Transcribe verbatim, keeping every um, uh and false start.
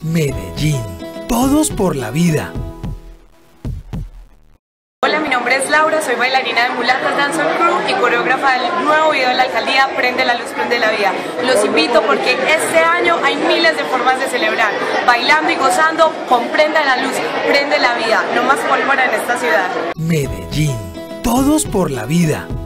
Medellín, todos por la vida. Hola, mi nombre es Laura, soy bailarina de Mulatas Dancer Crew y coreógrafa del nuevo video de la alcaldía Prende la Luz, Prende la Vida. Los invito porque este año hay miles de formas de celebrar, bailando y gozando con Prende la Luz, Prende la Vida, no más pólvora en esta ciudad. Medellín, todos por la vida.